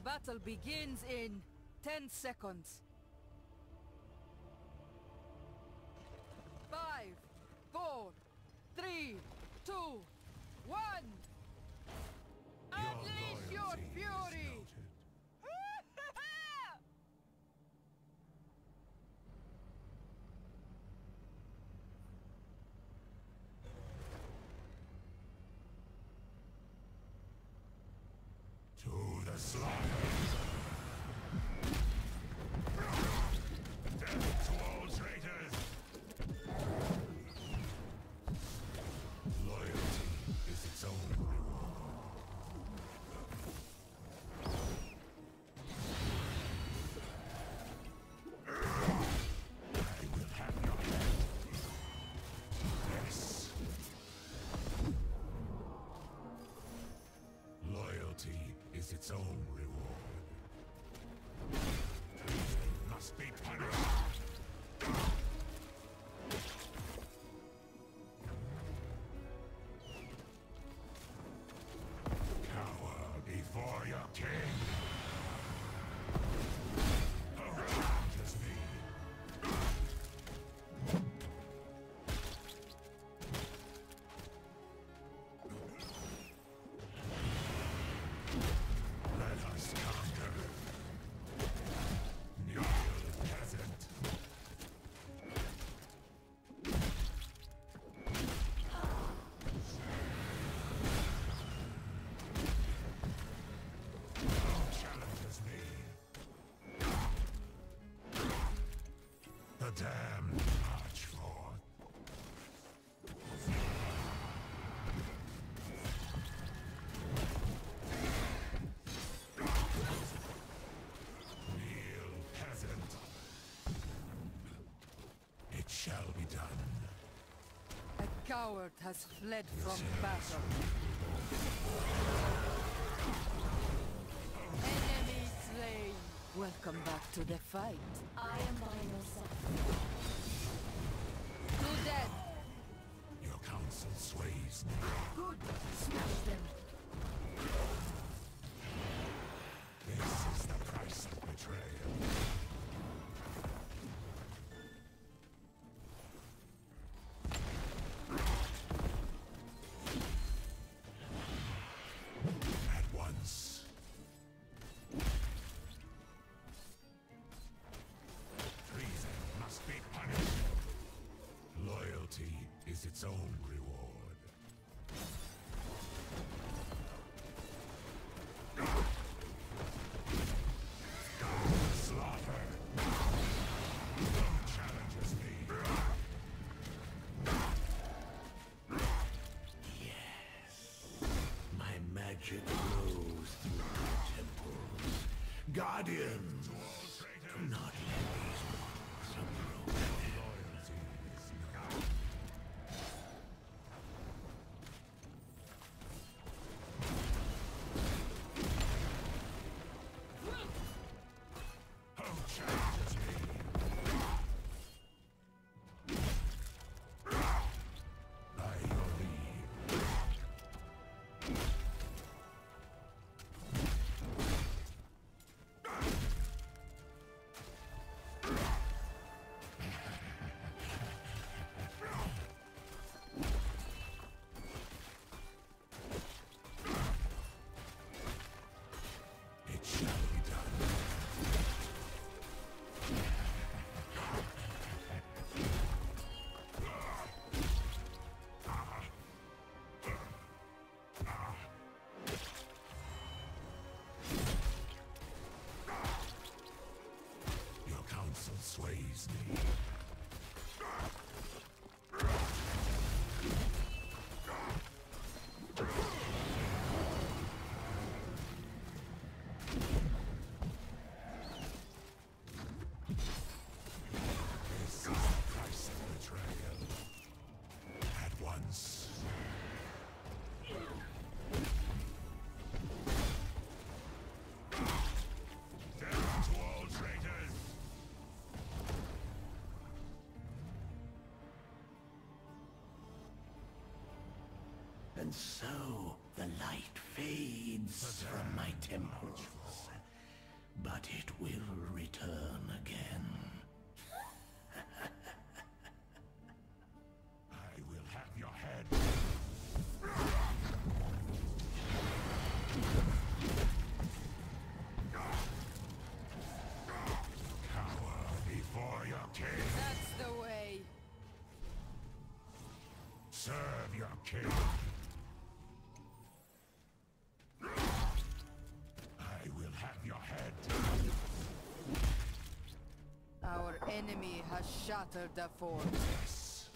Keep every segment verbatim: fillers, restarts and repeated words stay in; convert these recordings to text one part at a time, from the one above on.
battle begins in ten seconds. Five, four, three, two, one. Unleash your fury! To the slaughter! Death to all traitors! Loyalty is its own reward. I will have your head. Yes. Loyalty is its own reward. It must be punished. Cower before your king. Who challenges me? Let us conquer. Kneel, peasant. Who challenges me? The damned march forth. Kneel, peasant. It shall be done. A coward has fled from battle. Enemy slain. Welcome back to the fight. I am by your side. To death. Your counsel sways me. Good. Smash them. This is the price of betrayal. At once. Treason must be punished. Loyalty is its own reward. Slaughter. Who challenges me? Yes. My magic flows through the temples. Guardians, do not let these walls approach. Loyalty is not. Who challenges me? By your leave. It shall be done. Your counsel sways me. This is the price of betrayal. At once. Death to all traitors! And so the light fades from my temples. but it will return again. I will have your head. Cower before your king. That's the way. Serve your king. I will have your head. Our enemy has shattered the fort. Yes.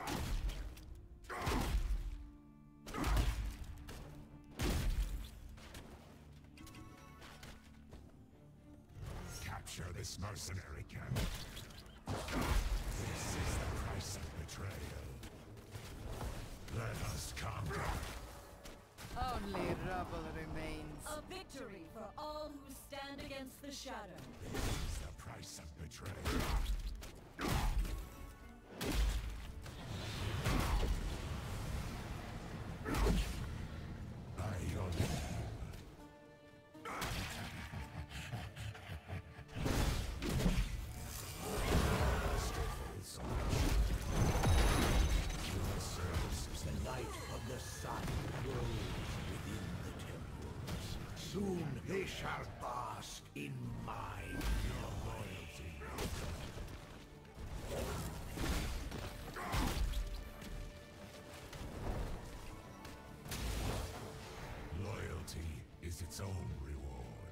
Capture this mercenary camp. This is the price of betrayal. Let us conquer. Only rubble remains. A victory for all who stand against the shadow. This is the price of betrayal. By your The light of the sun grows within the temples. Soon they shall bask in my loyalty. loyalty is its own reward.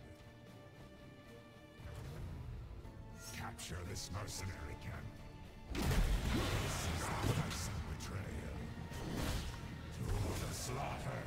Capture this mercenary camp. This is the price of betrayal. To the slaughter.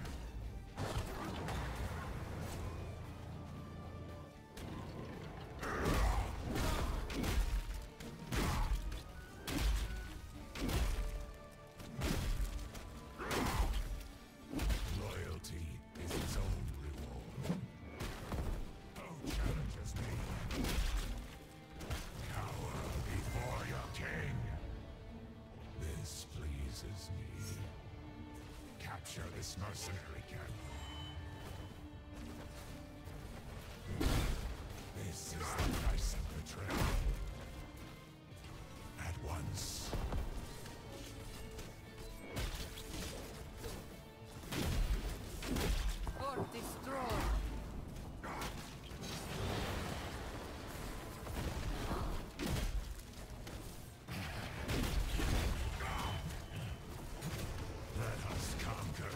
Loyalty is its own reward. Who challenges me? Cower before your king. This pleases me. Capture this mercenary camp. This is the price of betrayal. At once. Fort destroyed. Let us conquer.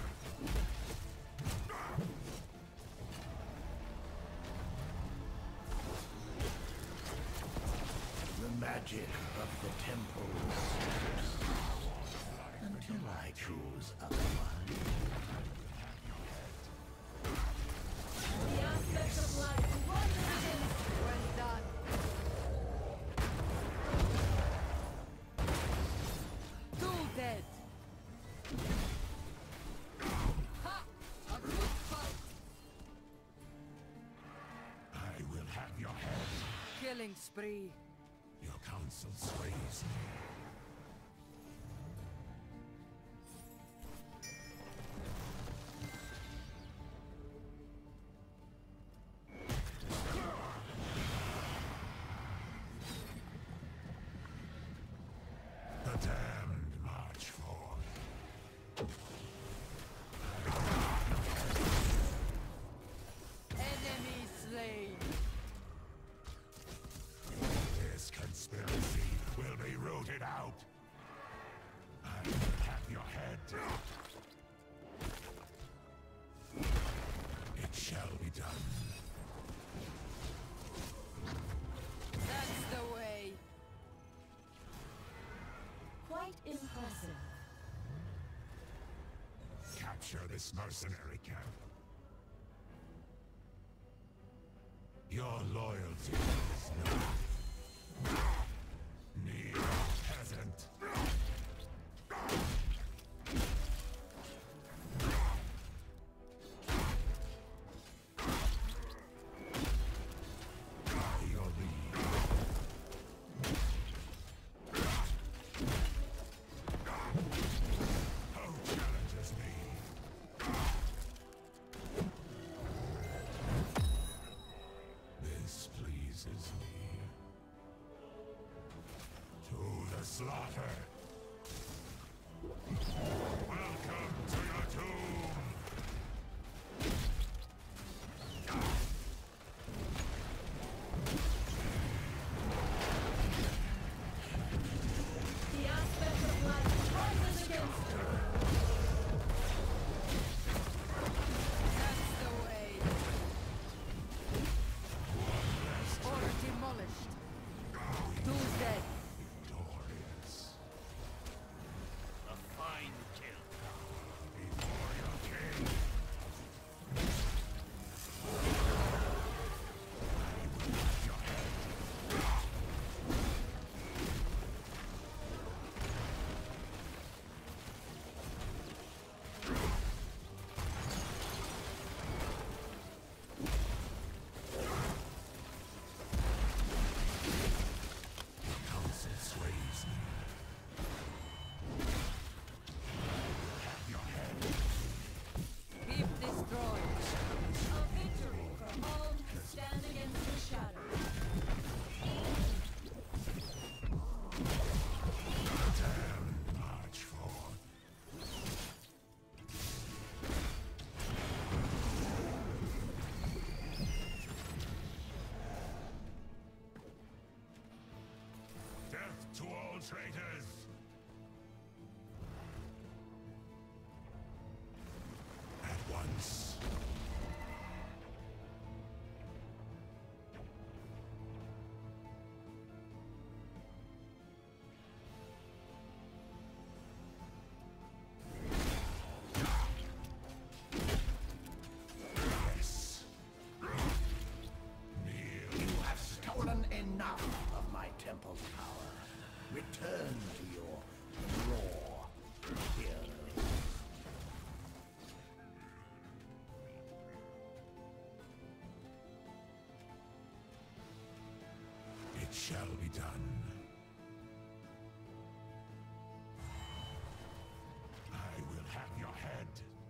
The magic of the temples. Until I choose otherwise. The aspects of life run within. Well done. Two dead. Ha! A good fight. I will have your head. Killing spree. Your counsel sways me. The damned march forth. Enemy slain. This conspiracy will be rooted out. I will have your head. It shall be done. That's the way. Quite impressive. Capture this mercenary camp. Your loyalty is not need peasant. By your lead. Who challenges me? This traitors! At once. Yes. Kneel. You have stolen enough of my temple's power. Return to your raw heroes. It shall be done. I will have your head.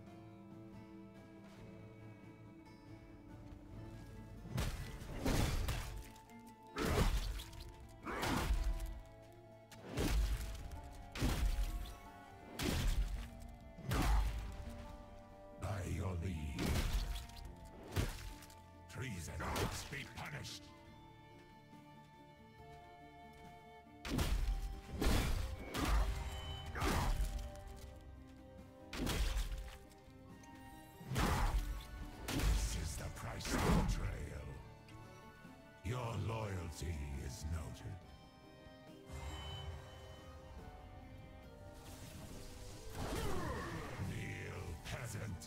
By your leave. Treason must be punished. This is the price of betrayal. Your loyalty is noted. Kneel, peasant.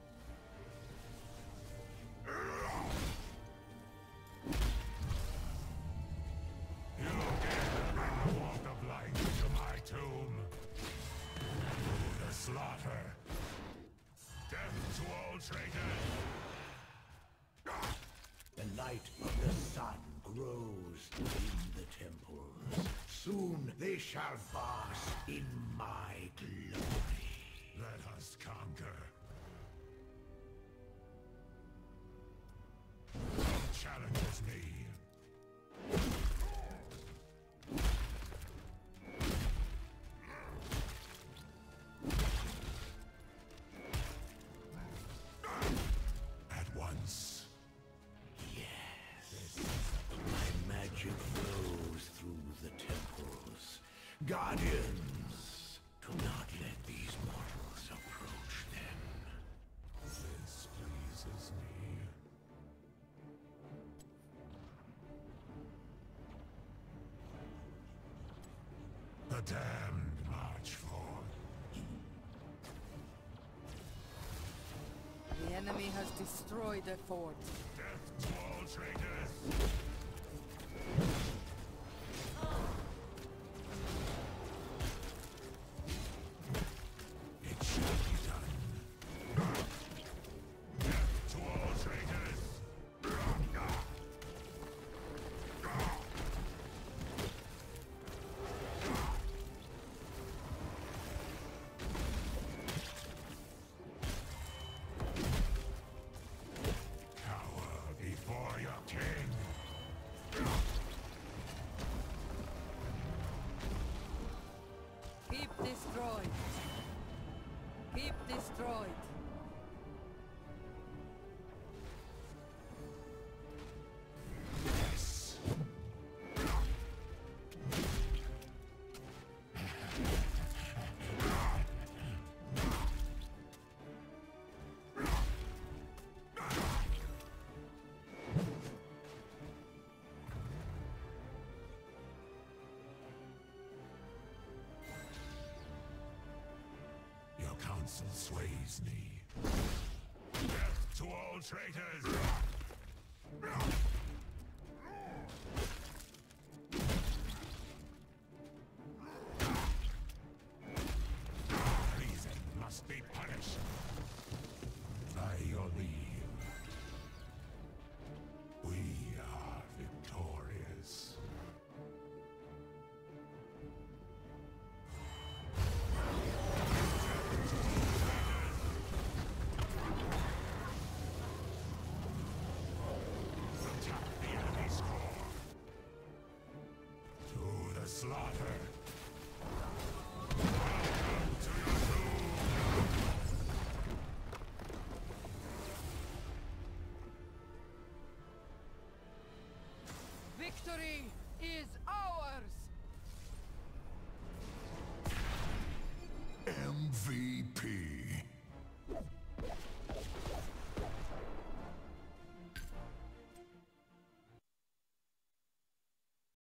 You dare bring the walk of light to my tomb. To the slaughter. Death to all traitors. The light of the sun grows in the temples. Soon they shall bask in my glory. Let us conquer. Who challenges me? At once. Yes. My magic flows through the temples. Guardians, do not let these mortals approach them. This pleases me. The damned march forth. The enemy has destroyed a fort. Death to all traitors. It shall be done. Death to all traitors. Cower before your king. Keep destroyed. Keep destroyed. Yes. Your counsel sways me. Death to all traitors! Treason must be punished.